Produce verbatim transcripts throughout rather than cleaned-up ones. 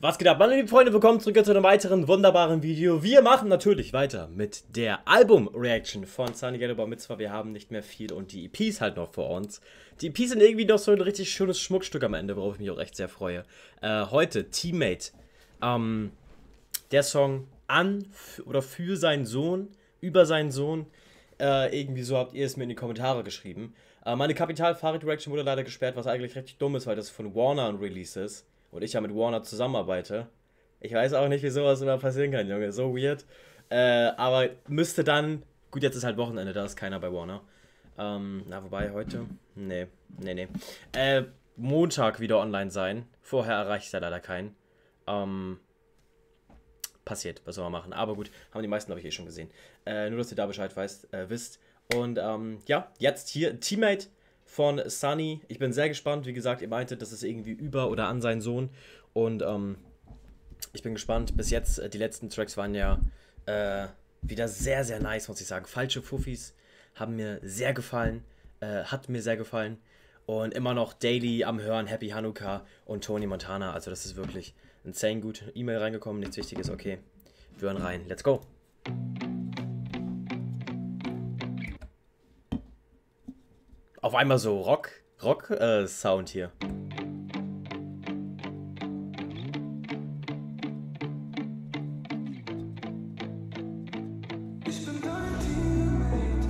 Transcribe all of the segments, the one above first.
Was geht ab, meine lieben Freunde, willkommen zurück zu einem weiteren wunderbaren Video. Wir machen natürlich weiter mit der Album-Reaction von Sunny Yellow Bar Mitzvah. Wir haben nicht mehr viel und die E Ps halt noch vor uns. Die E Ps sind irgendwie noch so ein richtig schönes Schmuckstück am Ende, worauf ich mich auch echt sehr freue. Äh, heute Teammate. Ähm, der Song an oder für seinen Sohn, über seinen Sohn. Äh, irgendwie so habt ihr es mir in die Kommentare geschrieben. Äh, meine Kapital-Farid-Reaction wurde leider gesperrt, was eigentlich richtig dumm ist, weil das von Warner ein Release ist. Und ich ja mit Warner zusammenarbeite. Ich weiß auch nicht, wie sowas immer passieren kann, Junge. So weird. Äh, aber müsste dann... Gut, jetzt ist halt Wochenende, da ist keiner bei Warner. Ähm, na, wobei heute... Nee, nee, nee. Äh, Montag wieder online sein. Vorher erreiche ich da leider keinen. Ähm, passiert, was soll man machen. Aber gut, haben die meisten, glaube ich, eh schon gesehen. Äh, nur, dass ihr da Bescheid weißt, äh, wisst. Und, ähm, ja, jetzt hier Teammate von Sunny. Ich bin sehr gespannt. Wie gesagt, ihr meintet, das ist irgendwie über oder an seinen Sohn. Und ähm, ich bin gespannt. Bis jetzt, äh, die letzten Tracks waren ja äh, wieder sehr, sehr nice, muss ich sagen. Falsche Fuffis haben mir sehr gefallen. Äh, hat mir sehr gefallen. Und immer noch daily am Hören Happy Hanukkah und Tony Montana. Also das ist wirklich insane gut. E-Mail reingekommen, nichts Wichtiges. Okay, wir hören rein. Let's go. Auf einmal so Rock, Rock, äh, Sound hier. Ich bin dein Teammate.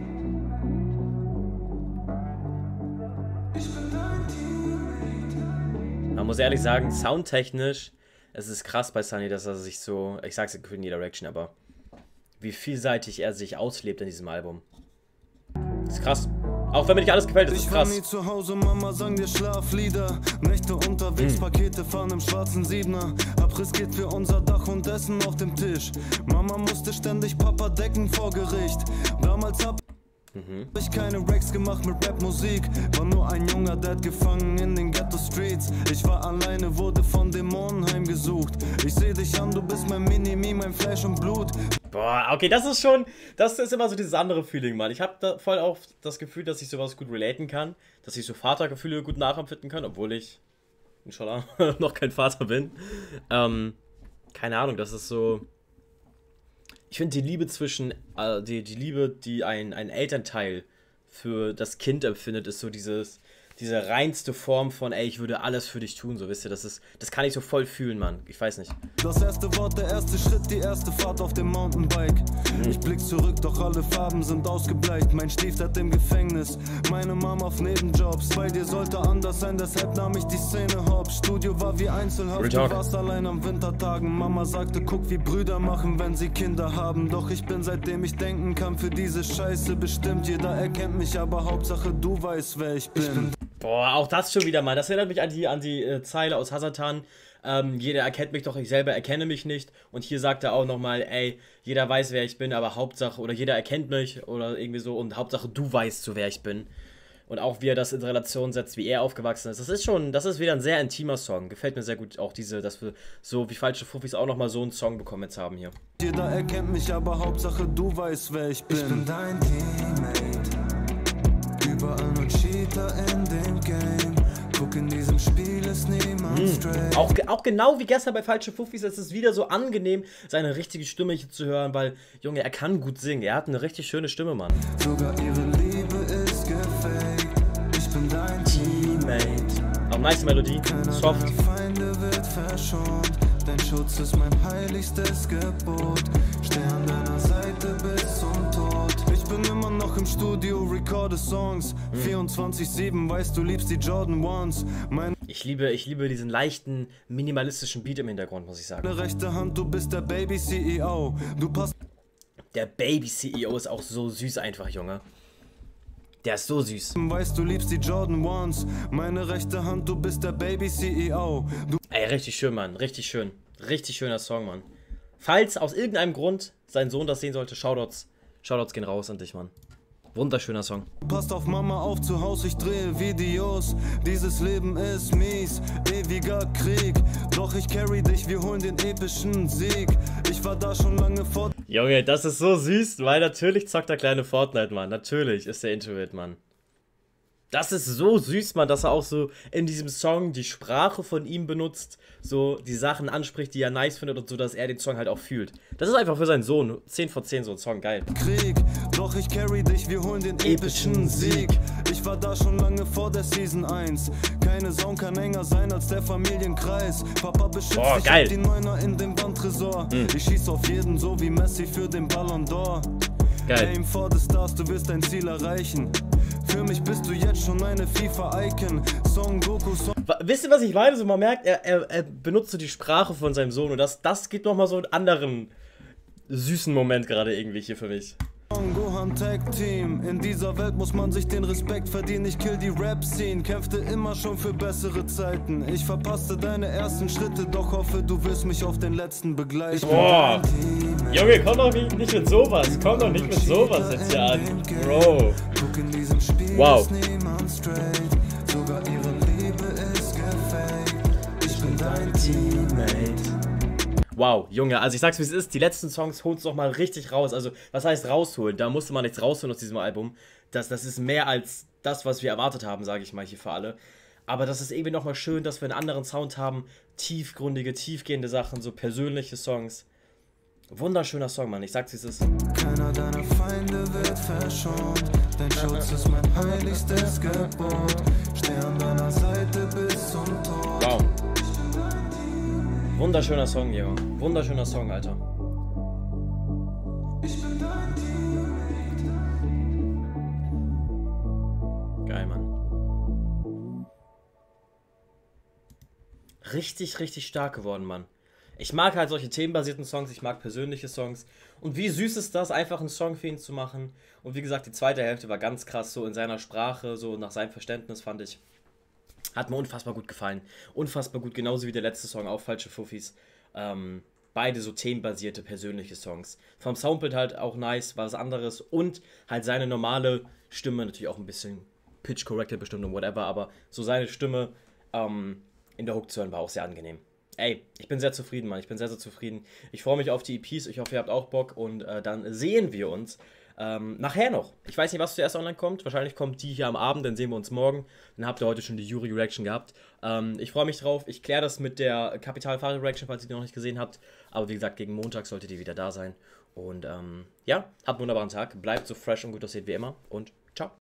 Ich bin dein Teammate. Man muss ehrlich sagen, soundtechnisch, es ist krass bei Sunny, dass er sich so, ich sag's in jeder Reaction, aber wie vielseitig er sich auslebt in diesem Album. Das ist krass. Auch wenn mir nicht alles gefällt, das ist krass. Ich war nie zu Hause, Mama sang dir Schlaflieder. Nächte unterwegs, hm. Pakete fahren im schwarzen Siebener. Abriss geht für unser Dach und Essen auf dem Tisch. Mama musste ständig Papa decken vor Gericht. Damals hab mhm. ich keine Racks gemacht mit Rapmusik. War nur ein junger Dad gefangen in den Ghetto-Streets. Ich war alleine, wurde von Dämonen heimgesucht. Ich seh dich an, du bist mein Mini-Me, mein Fleisch und Blut. Boah, okay, das ist schon, das ist immer so dieses andere Feeling, Mann. Ich habe da voll auch das Gefühl, dass ich sowas gut relaten kann, dass ich so Vatergefühle gut nachempfinden kann, obwohl ich, inshallah, noch kein Vater bin. Ähm, keine Ahnung, das ist so, ich finde die Liebe zwischen, äh, die, die Liebe, die ein, ein Elternteil für das Kind empfindet, ist so dieses, diese reinste Form von, ey, ich würde alles für dich tun, so, wisst ihr, das ist, das kann ich so voll fühlen, Mann, ich weiß nicht. Das erste Wort, der erste Schritt, die erste Fahrt auf dem Mountainbike. Mhm. Ich blick zurück, doch alle Farben sind ausgebleicht. Mein Stiefdad im Gefängnis, meine Mama auf Nebenjobs. Bei dir sollte anders sein, deshalb nahm ich die Szene hops. Studio war wie Einzelhaft, du warst allein am Wintertagen. Mama sagte, guck, wie Brüder machen, wenn sie Kinder haben. Doch ich bin, seitdem ich denken kann, für diese Scheiße bestimmt. Jeder erkennt mich, aber Hauptsache du weißt, wer ich bin. Ich bin Boah, auch das schon wieder mal. Das erinnert mich an die, an die äh, Zeile aus Hasatan. Ähm, jeder erkennt mich, doch ich selber erkenne mich nicht. Und hier sagt er auch nochmal, ey, jeder weiß, wer ich bin, aber Hauptsache, oder jeder erkennt mich, oder irgendwie so, und Hauptsache du weißt, so wer ich bin. Und auch wie er das in Relation setzt, wie er aufgewachsen ist. Das ist schon, das ist wieder ein sehr intimer Song. Gefällt mir sehr gut, auch diese, dass wir so wie Falsche Fuffis auch nochmal so einen Song bekommen jetzt haben hier. Jeder erkennt mich, aber Hauptsache du weißt, wer ich bin. Ich bin dein Teammate. Überall nur Cheater in dem Game. Guck, in diesem Spiel ist niemand mm. straight. Auch, auch genau wie gestern bei Falsche Fuffis, es ist wieder so angenehm, seine richtige Stimme hier zu hören, weil, Junge, er kann gut singen. Er hat eine richtig schöne Stimme, Mann. Sogar ihre Liebe ist gefaked. Ich bin dein Teammate. Auch nice Melodie, Keiner soft. deiner Feinde wird verschont. Dein Schutz ist mein heiligstes Gebot. Steh an deiner Seite bis zum Tod. Ich bin immer noch im Studio, recorde Songs. Hm. vierundzwanzig sieben, weißt du, liebst die Jordan Ones. Mein ich liebe, ich liebe diesen leichten, minimalistischen Beat im Hintergrund, muss ich sagen. rechte Hand, du bist der Baby-C E O. Du passt. Der Baby-C E O ist auch so süß einfach, Junge. Der ist so süß. Weißt du, liebst die Jordan Ones. Meine rechte Hand, du bist der Baby-C E O. Du Ey, richtig schön, Mann. Richtig schön. Richtig schöner Song, Mann. Falls aus irgendeinem Grund sein Sohn das sehen sollte, Shoutouts. Shoutouts gehen raus an dich, Mann. Wunderschöner Song. Passt auf Mama auf zu Hause, ich drehe Videos. Dieses Leben ist mies, ewiger Krieg. Doch ich carry dich, wir holen den epischen Sieg. Ich war da schon lange vor. Junge, das ist so süß, weil natürlich zockt der kleine Fortnite, Mann. Natürlich ist der into it, Mann. Das ist so süß, Mann, dass er auch so in diesem Song die Sprache von ihm benutzt, so die Sachen anspricht, die er nice findet und so, dass er den Song halt auch fühlt. Das ist einfach für seinen Sohn zehn von zehn so ein Song, geil. Krieg, doch ich carry dich, wir holen den epischen Sieg. Ich war da schon lange vor der Season eins. Keine Song kann enger sein als der Familienkreis. Papa beschützt Boah, dich geil. auf die Neuner in dem Bandtresor. Mhm. Ich schieß auf jeden, so wie Messi für den Ballon d'Or. Geil. Aim for the stars, du wirst dein Ziel erreichen. Für mich bist du jetzt schon eine FIFA-Icon. Song Goku, Song. Wisst ihr, was ich meine? So, man merkt, er, er, er benutzt so die Sprache von seinem Sohn und das, das gibt nochmal so einen anderen süßen Moment gerade irgendwie hier für mich. Gohan Tag Team. In dieser Welt muss man sich den Respekt verdienen. Ich kill die Rap-Scene, kämpfte immer schon für bessere Zeiten. Ich verpasste deine ersten Schritte, doch hoffe, du wirst mich auf den letzten begleiten. Boah, Junge, komm doch nicht, nicht mit sowas. Komm doch nicht mit sowas jetzt hier an. Bro. Wow. Sogar ihre Liebe ist gefaked. Ich bin dein Teammate. Wow, Junge, also ich sag's wie es ist, die letzten Songs holen's doch mal richtig raus. Also, was heißt rausholen? Da musste man nichts rausholen aus diesem Album. Das, das ist mehr als das, was wir erwartet haben, sage ich mal hier für alle. Aber das ist irgendwie nochmal schön, dass wir einen anderen Sound haben. Tiefgründige, tiefgehende Sachen, so persönliche Songs. Wunderschöner Song, Mann, ich sag's wie es ist. Keiner deiner Feinde wird verschont. Dein Schutz ist mein heiligstes Gebot. Steh an deiner Seite bis zum Tod. Wow. Wunderschöner Song, Junge. Wunderschöner Song, Alter. Geil, Mann. Richtig, richtig stark geworden, Mann. Ich mag halt solche themenbasierten Songs, ich mag persönliche Songs. Und wie süß ist das, einfach einen Song für ihn zu machen. Und wie gesagt, die zweite Hälfte war ganz krass, so in seiner Sprache, so nach seinem Verständnis, fand ich. Hat mir unfassbar gut gefallen. Unfassbar gut, genauso wie der letzte Song, auch Falsche Fuffis. Ähm, beide so themenbasierte, persönliche Songs. Vom Soundbild halt auch nice, war was anderes. Und halt seine normale Stimme, natürlich auch ein bisschen pitch-corrected bestimmt und whatever, aber so seine Stimme ähm, in der Hook zu hören war auch sehr angenehm. Ey, ich bin sehr zufrieden, Mann. Ich bin sehr, sehr zufrieden. Ich freue mich auf die E Ps. Ich hoffe, ihr habt auch Bock. Und äh, dann sehen wir uns ähm, nachher noch. Ich weiß nicht, was zuerst online kommt. Wahrscheinlich kommt die hier am Abend. Dann sehen wir uns morgen. Dann habt ihr heute schon die Jury-Reaction gehabt. Ähm, ich freue mich drauf. Ich kläre das mit der Kapital-Fahrer-Reaction, falls ihr die noch nicht gesehen habt. Aber wie gesagt, gegen Montag solltet ihr wieder da sein. Und ähm, ja, habt einen wunderbaren Tag. Bleibt so fresh und gut aussehen wie immer. Und ciao.